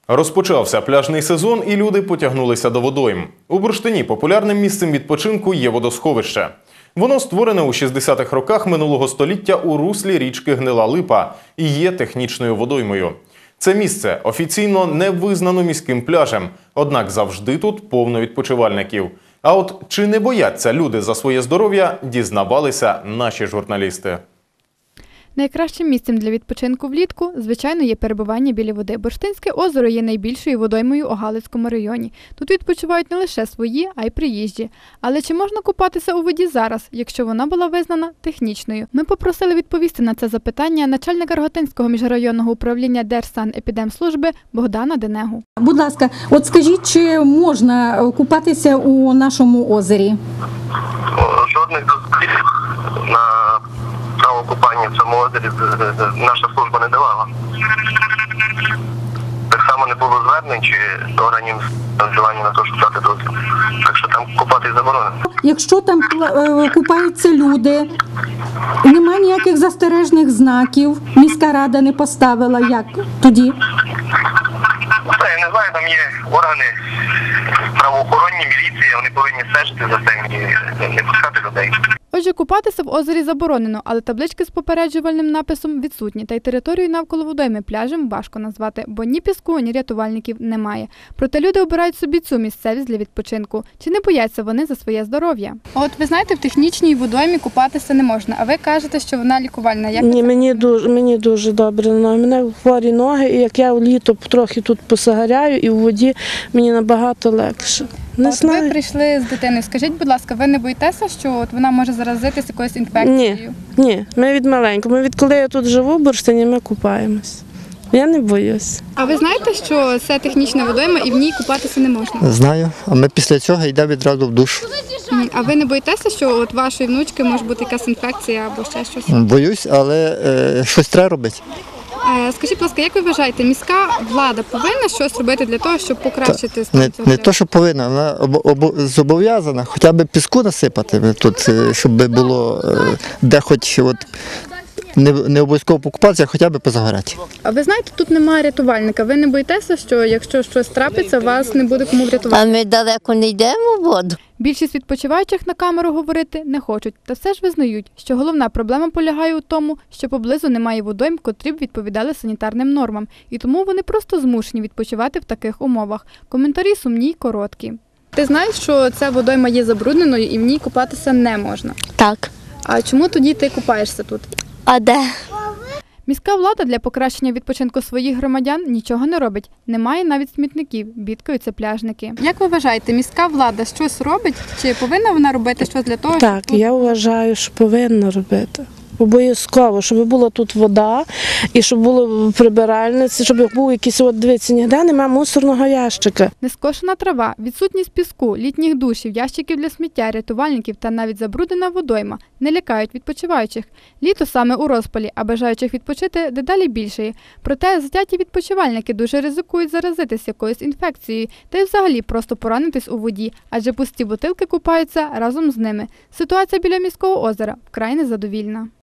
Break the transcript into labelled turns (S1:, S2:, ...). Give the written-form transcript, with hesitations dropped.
S1: Розпочався пляжний сезон і люди потягнулися до водойм. У Бурштині популярним місцем відпочинку є водосховище. Воно створене у 60-х роках минулого століття у руслі річки Гнила Липа і є технічною водоймою. Це місце офіційно не визнано міським пляжем, однак завжди тут повно відпочивальників. А от чи не бояться люди за своє здоров'я, дізнавалися наші журналісти.
S2: Найкращим місцем для відпочинку влітку, звичайно, є перебування біля води. Бурштинське озеро є найбільшою водоймою у Галицькому районі. Тут відпочивають не лише свої, а й приїжджі. Але чи можна купатися у воді зараз, якщо вона була визнана технічною? Ми попросили відповісти на це запитання начальника Рогатинського міжрайонного управління Держсанепідемслужби Богдана Денегу.
S3: Будь ласка, от скажіть, чи можна купатися у нашому озері?
S4: Жодних дозволів на право купання в цьому озері наша служба не давала. Так само не було звернень чи органів вживання на те, щоб дати дозвіл. Так що там купатись заборонено.
S3: Якщо там купаються люди, немає ніяких застережних знаків, міська рада не поставила, як тоді?
S4: Я не знаю, там є органи правоохоронні, міліція, вони повинні стежити за цим і не пускати людей.
S2: Отже, купатися в озері заборонено, але таблички з попереджувальним написом відсутні, та й територію навколо водойми пляжем важко назвати, бо ні піску, ні рятувальників немає. Проте люди обирають собі цю місцевість для відпочинку. Чи не бояться вони за своє здоров'я? От ви знаєте, в технічній водоймі купатися не можна, а ви кажете, що вона лікувальна. Як
S5: Ні, мені дуже добре. У мене хворі ноги, і як я літо трохи тут посагаряю, і в воді мені набагато легше. Не знаю.
S2: Ви прийшли з дитиною. Скажіть, будь ласка, ви не боїтеся, що вона може заразитися якоюсь інфекцією?
S5: Ні, ми від маленького. Відколи я тут живу в Бурштині, ми купаємось. Я не боюсь.
S2: А ви знаєте, що це технічна водойма і в ній купатися не можна?
S6: Знаю, а ми після цього йдемо відразу в душ.
S2: А ви не боїтеся, що от вашої внучки може бути якась інфекція або ще щось?
S6: Боюсь, але щось треба робити.
S2: Скажіть, будь ласка, як ви вважаєте, міська влада повинна щось робити для того, щоб покращити стан цього?
S6: Не то, що повинна, вона зобов'язана хоча б піску насипати тут, щоб було де хоч от, не обов'язково покупатися, а хоча б позагорати.
S2: А ви знаєте, тут немає рятувальника. Ви не боїтеся, що якщо щось трапиться, вас не буде кому врятувати?
S7: А ми далеко не йдемо в воду.
S2: Більшість відпочиваючих на камеру говорити не хочуть, та все ж визнають, що головна проблема полягає у тому, що поблизу немає водойм, котрі б відповідали санітарним нормам, і тому вони просто змушені відпочивати в таких умовах. Коментарі сумні й короткі. Ти знаєш, що ця водойма є забрудненою і в ній купатися не можна?
S7: Так.
S2: А чому тоді ти купаєшся тут?
S7: А де?
S2: Міська влада для покращення відпочинку своїх громадян нічого не робить. Немає навіть смітників, бідкаються пляжники. Як ви вважаєте, міська влада щось робить? Чи повинна вона робити щось для того,
S5: Так,
S2: щоб...
S5: я вважаю, що повинна робити. Обов'язково, щоб була тут вода, і щоб було прибиральниці, щоб був якийсь, от дивіться, ніде немає мусорного ящика.
S2: Нескошена трава, відсутність піску, літніх душів, ящиків для сміття, рятувальників та навіть забруднена водойма не лякають відпочиваючих. Літо саме у розпалі, а бажаючих відпочити дедалі більше. Проте затяті відпочивальники дуже ризикують заразитись якоюсь інфекцією та й взагалі просто поранитись у воді, адже пусті бутилки купаються разом з ними. Ситуація біля міського озера вкрай незадовільна.